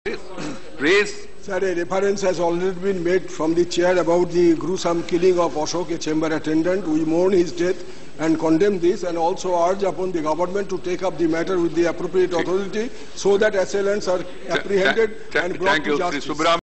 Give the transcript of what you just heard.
Please. Sir, a reference has already been made from the chair about the gruesome killing of Ashok, a chamber attendant. We mourn his death and condemn this, and also urge upon the government to take up the matter with the appropriate authority so that assailants are apprehended and brought to justice.